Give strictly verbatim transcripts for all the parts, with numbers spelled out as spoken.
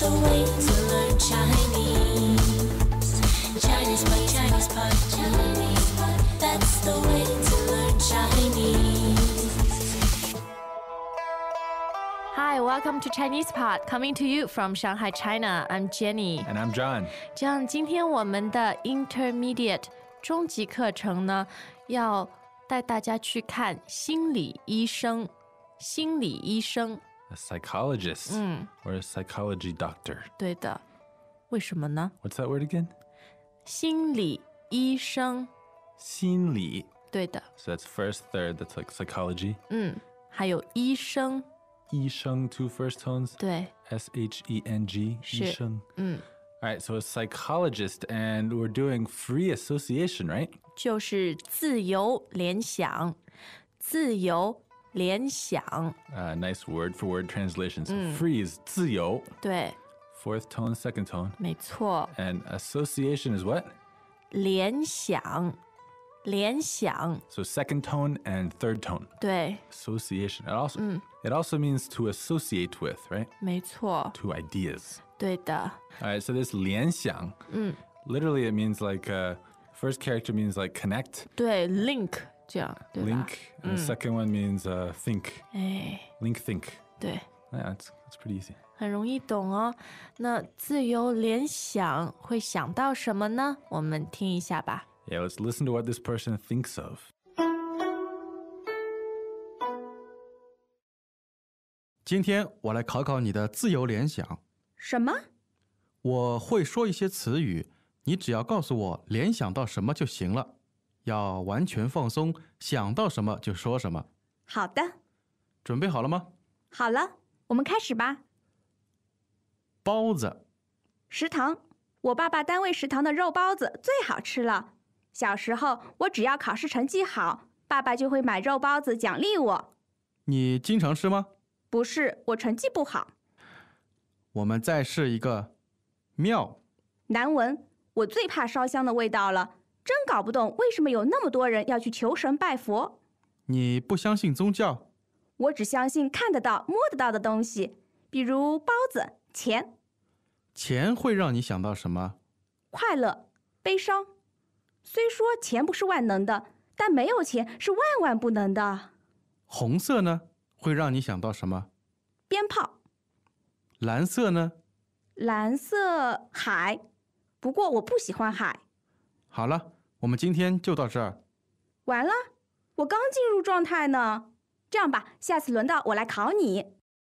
the way to learn Chinese. Chinese pot, Chinese pot, Chinese pot. That's the way to learn Chinese. Hi, welcome to Chinese Pod, coming to you from Shanghai, China. I'm Jenny. And I'm John. 这样，今天我们的 Intermediate 中级课程呢，要带大家去看心理医生。心理医生 A psychologist、嗯、or a psychology doctor. 对的，为什么呢？ What's that word again? 心理医生。 心理。 对的。 So that's first, third, that's like psychology. 嗯，还有医生。 医生 two first tones. 对 S H E N G. 是。 医生。 嗯。 All right, so a psychologist, and we're doing free association, right? 就是自由联想，自由联想。 Uh, nice word for word translation. So free is 自由。 对。 Fourth tone, second tone. 没错。 And association is what? 联想，联想。 So second tone and third tone. 对。 Association. It also, it also means to associate with, right? 没错。 To ideas. 对的。 All right, so this 联想, literally it means like, uh, first character means like connect. 对 ，link 这样，对吧 Link. And the second one means uh, think. 哎， Link, think. 对， Yeah, that's, that's pretty easy. 很容易懂哦。那自由联想会想到什么呢？我们听一下吧。 Yeah, let's listen to what this person thinks of. 今天我来考考你的自由联想。 什么？ 我会说一些词语，你只要告诉我联想到什么就行了。要完全放松，想到什么就说什么。 好的， 准备好了吗？ 好了，我们开始吧。 包子。 食堂，我爸爸单位食堂的肉包子最好吃了。小时候，我只要考试成绩好，爸爸就会买肉包子奖励我。 你经常吃吗？ 不是，我成绩不好。 我们再试一个庙。 难闻，我最怕烧香的味道了，真搞不懂为什么有那么多人要去求神拜佛。 你不相信宗教？ 我只相信看得到、摸得到的东西，比如包子、钱。 钱会让你想到什么？ 快乐、悲伤。虽说钱不是万能的，但没有钱是万万不能的。 红色呢，会让你想到什么？ 鞭炮。 蓝色呢？ 蓝色海，不过我不喜欢海。 好了，我们今天就到这儿。 完了，我刚进入状态呢。这样吧，下次轮到我来考你。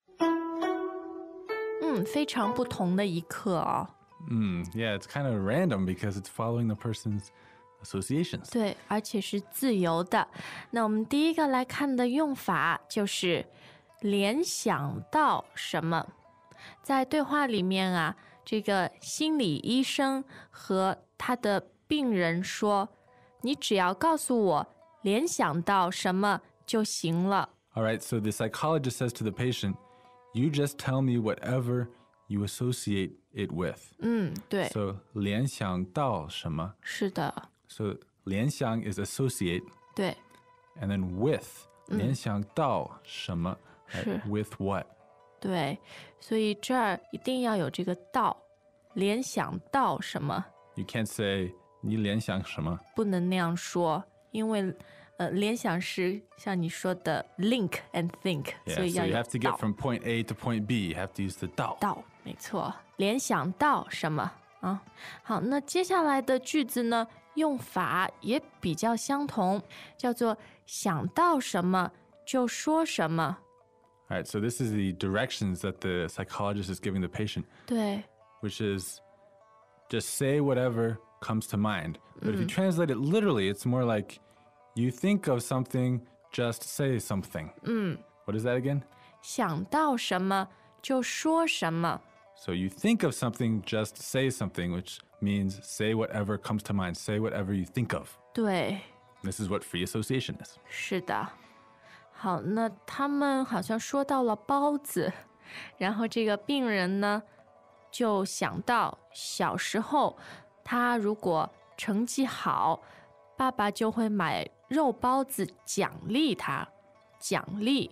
嗯，非常不同的一课哦。 Mm, yeah, it's kind of random because it's following the person's associations. 对，而且是自由的。那我们第一个来看的用法就是联想到什么。在对话里面啊，这个心理医生和他的病人说：“你只要告诉我联想到什么就行了。” All right, so the psychologist says to the patient, you just tell me whatever you associate it with. 嗯，对， So 联想到什么？ 是的， So 联想 is associate, 对， and then with 联想到什么？ 是。 Right? With what? 对，所以这儿一定要有这个到，联想到什么， You can't say 你联想什么？ 不能那样说，因为呃，联想是像你说的 link and think， Yeah, 所以要 so you 有 have to 到 get from point A to point B. You have to use the 到。 到，没错，联想到什么啊？好，那接下来的句子呢，用法也比较相同，叫做想到什么就说什么。 All right, so this is the directions that the psychologist is giving the patient, 对， which is just say whatever comes to mind. But if you translate it literally, it's more like you think of something, just say something. What is that again? 想到什么就说什么。 So you think of something, just say something, which means say whatever comes to mind, say whatever you think of. 对， This is what free association is. 是的。好，那他们好像说到了包子，然后这个病人呢就想到小时候他如果成绩好，爸爸就会买肉包子奖励他，奖励。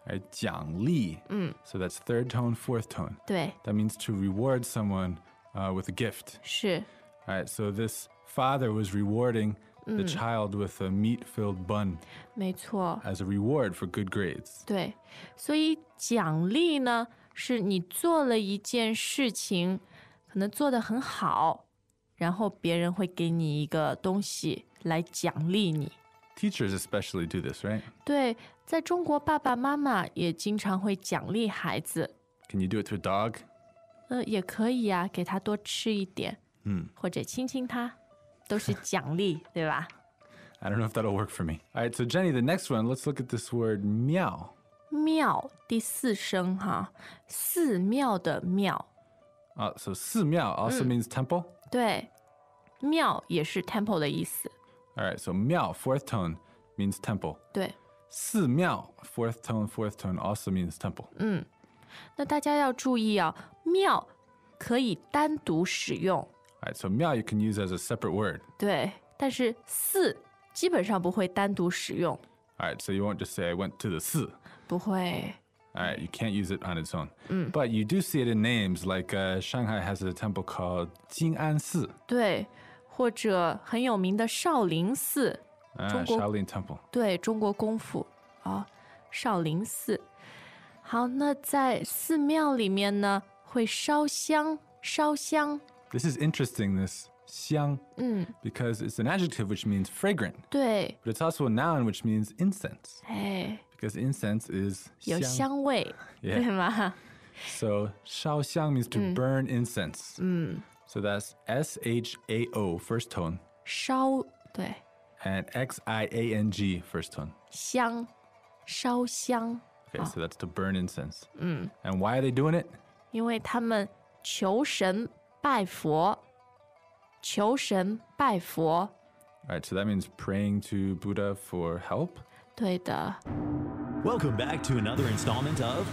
Right? 奖励. So that's third tone, fourth tone. 对， That means to reward someone uh, with a gift. 是 All right, so this father was rewarding the child with a meat-filled bun 没错。 as a reward for good grades. 对，所以奖励呢，是你做了一件事情，可能做得很好，然后别人会给你一个东西来奖励你。 Teachers especially do this, right? 对，在中国，爸爸妈妈也经常会奖励孩子， Can you do it to a dog? 呃，也可以呀、给他多吃一点， 嗯， 或者亲亲他，都是奖励，对吧？ I don't know if that'll work for me. All right, so Jenny, the next one, let's look at this word 庙. 庙第四声哈，寺庙的庙， Uh, so 寺庙 also means temple. 对，庙也是 temple 的意思， All right, so 庙 fourth tone means temple. 对。 寺庙 fourth tone, fourth tone also means temple. 那大家要注意啊，庙可以单独使用， All right, so 庙 you can use as a separate word. 对，但是寺基本上不会单独使用， All right, so you won't just say I went to the 寺. 不会。 All right, you can't use it on its own. But you do see it in names, like uh, Shanghai has a temple called Jing'an Si, 对，或者很有名的少林寺， uh, 中国- Shaolin Temple. 对中国功夫啊，少林寺。好，那在寺庙里面呢，会烧香，烧香， This is interesting, this 香, because it's an adjective which means fragrant, 对， but it's also a noun which means incense, 哎， because incense is 有香. 香味， Yeah. 对吗？ So 烧香 means to burn incense. So that's S H A O, first tone, 烧，对， and X I A N G, first tone. 香，烧香。 Okay, so that's to burn incense. And why are they doing it? 因为他们求神拜佛，求神拜佛， All right, so that means praying to Buddha for help. 对的。 Welcome back to another installment of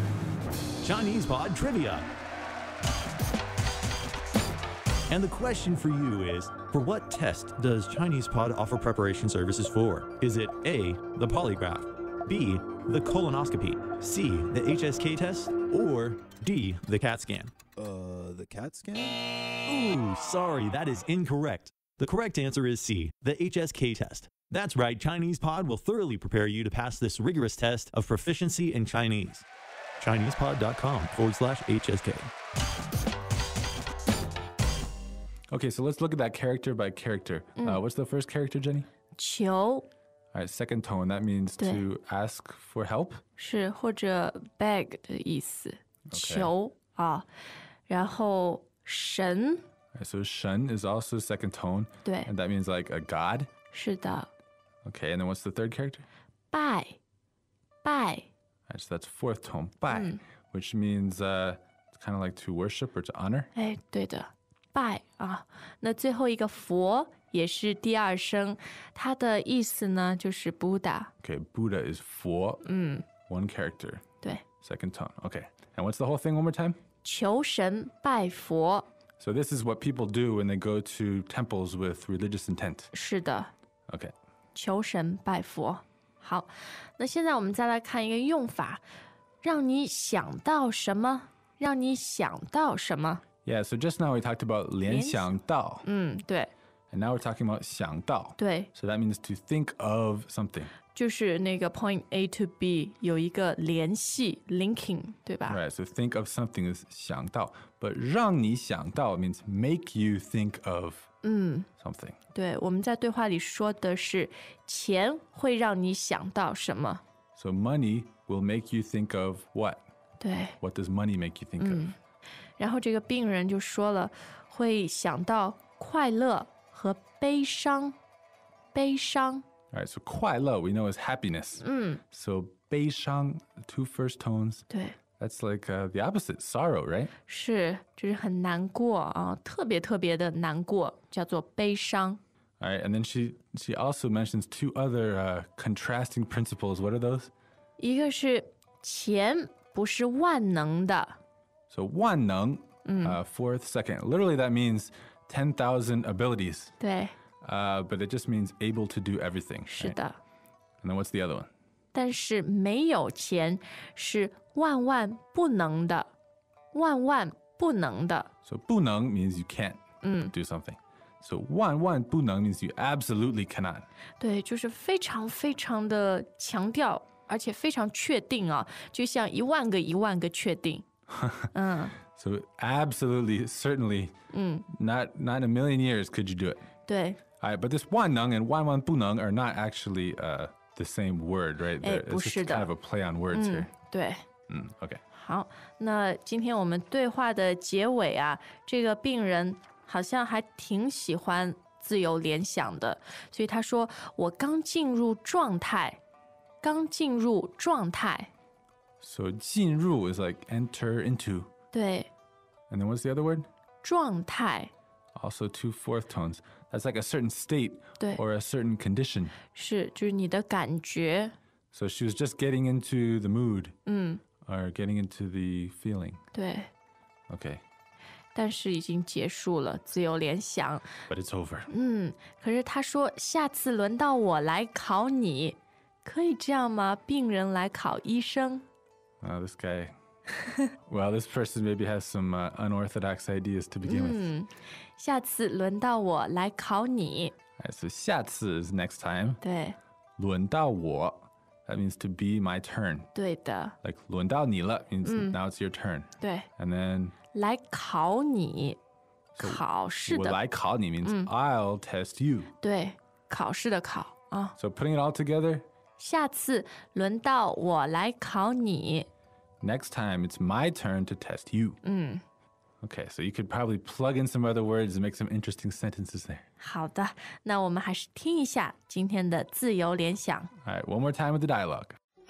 Chinese Pod Trivia. And the question for you is, for what test does Chinese Pod offer preparation services for? Is it A, the polygraph, B, the colonoscopy, C, the H S K test, or D, the CAT scan? Uh, the CAT scan? Ooh, sorry, that is incorrect. The correct answer is C, the H S K test. That's right, Chinese Pod will thoroughly prepare you to pass this rigorous test of proficiency in Chinese. ChinesePod.com forward slash HSK. Okay, so let's look at that character by character. Uh, what's the first character, Jenny? 求 All right, second tone. That means to ask for help. 是或者 beg 的意思，求啊，然后神， All right, so shen is also second tone, 对， and that means like a god. 是的， Okay, and then what's the third character? 拜，拜， All right, so that's fourth tone, bai, which means uh, it's kind of like to worship or to honor. 哎，对的，拜啊。那最后一个佛也是第二声，它的意思呢就是 Buddha， Okay, Buddha is four, one character, 对， second tone. Okay, and what's the whole thing one more time? 求神拜佛， So this is what people do when they go to temples with religious intent. 是的， Okay. 求神拜佛。好，那现在我们再来看一个用法，让你想到什么？让你想到什么？ Yeah, so just now we talked about 联想到, 嗯，对 and now we're talking about 想到. 对， So that means to think of something. 就是那个 point A to B 有一个联系 linking， 对吧？ Right, so think of something is 想到, but 让你想到 means make you think of something. 对，我们在对话里说的是钱会让你想到什么？ So money will make you think of what? 对， What does money make you think of? 然后这个病人就说了，会想到快乐和悲伤，悲伤。 All right, so 快乐 we know is happiness. So 悲伤, two first tones, 对， that's like uh, the opposite, sorrow, right? 是，就是很难过啊，特别特别的难过，叫做悲伤。 All right, and then she she also mentions two other uh, contrasting principles. What are those? 一个是钱不是万能的， So 万能, uh, fourth, second. Literally that means ten thousand abilities, 对， uh, but it just means able to do everything. 是 right? 的。 And then what's the other one? 但是没有钱是万万不能的，万万不能的。 So 不能 means you can't do something. So 万万不能 means you absolutely cannot. 对，就是非常非常的强调，而且非常确定啊，就像一万个一万个确定。嗯 So absolutely, certainly, not not in a million years could you do it. 对， All right, but this 万能 and 万万不能 are not actually uh, the same word, right? Eh, They're- It's 不是 just 的。 kind of a play on words here. 对。 Mm, okay. 好，那今天我们对话的结尾啊，这个病人好像还挺喜欢自由联想的，所以他说：“我刚进入状态，刚进入状态。 So 进入 is like enter into. ” 对， And then what's the other word? 状态 Also two fourth tones. That's like a certain state 对 or a certain condition. 是就是你的感觉， So she was just getting into the mood or getting into the feeling. 对， Okay, 但是已经结束了自由联想。 but it's over. 嗯，可是他说下次轮到我来考你，可以这样吗？病人来考医生。 Uh, this guy, well, this person maybe has some uh, unorthodox ideas to begin with. 下次轮到我来考你。 All right, so 下次 is next time. 对， 轮到我, that means to be my turn. 对的， Like 轮到你了 means now it's your turn. 对， And then 来考你，考试我的， 来考你 means I'll test you. 对，考试的考啊。 So putting it all together, 下次轮到我来考你。 next time it's my turn to test you. Okay, so you could probably plug in some other words and make some interesting sentences there. 好的，那我们还是听一下今天的自由联想。 All right, one more time with the dialogue.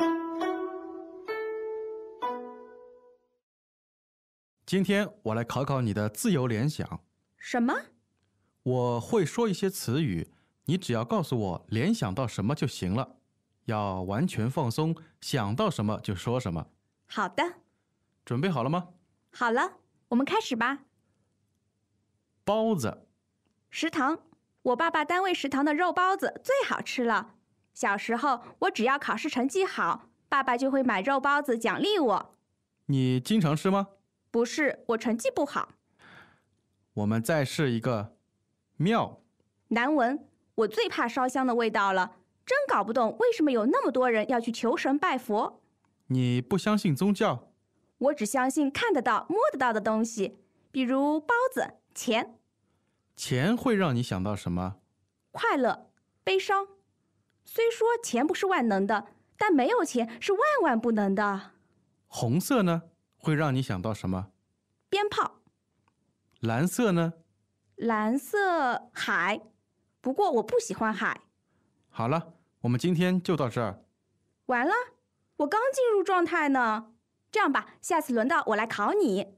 今天我来考考你的自由联想。 什么？ 我会说一些词语，你只要告诉我联想到什么就行了。要完全放松，想到什么就说什么。 好的， 准备好了吗？ 好了，我们开始吧。 包子， 食堂，我爸爸单位食堂的肉包子最好吃了。小时候，我只要考试成绩好，爸爸就会买肉包子奖励我。 你经常吃吗？ 不是，我成绩不好。 我们再试一个庙。 难闻，我最怕烧香的味道了。真搞不懂为什么有那么多人要去求神拜佛。 你不相信宗教？ 我只相信看得到、摸得到的东西，比如包子、钱、 钱会让你想到什么？ 快乐、悲伤。虽说钱不是万能的，但没有钱是万万不能的。 红色呢，会让你想到什么？ 鞭炮。 蓝色呢？ 蓝色，海。不过我不喜欢海。 好了，我们今天就到这儿。 完了，我刚进入状态呢。这样吧，下次轮到我来考你。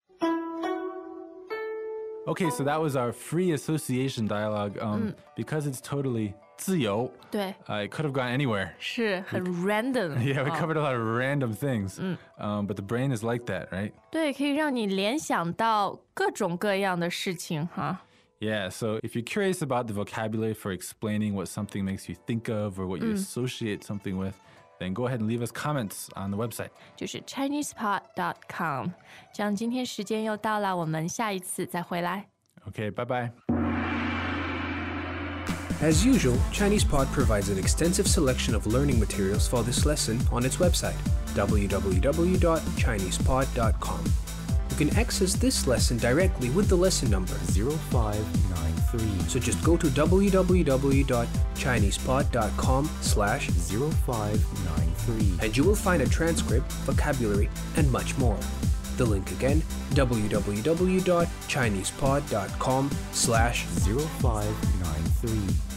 Okay, so that was our free association dialogue. Um, Because it's totally 自由, 对， uh, it could have gone anywhere. 是很 random。 Yeah, we 哦 covered a lot of random things. Um, but the brain is like that, right? 对，可以让你联想到各种各样的事情哈。 Yeah, so if you're curious about the vocabulary for explaining what something makes you think of or what you associate something with, then go ahead and leave us comments on the website. 就是 ChinesePod dot com。这样今天时间又到了，我们下一次再回来。 Okay, bye-bye. As usual, ChinesePod provides an extensive selection of learning materials for this lesson on its website, w w w dot chinese pod dot com. You can access this lesson directly with the lesson number, zero five nine three so just go to w w w dot chinese pod dot com slash zero five nine three. and you will find a transcript, vocabulary, and much more. The link again, w w w dot chinese pod dot com slash zero five nine three.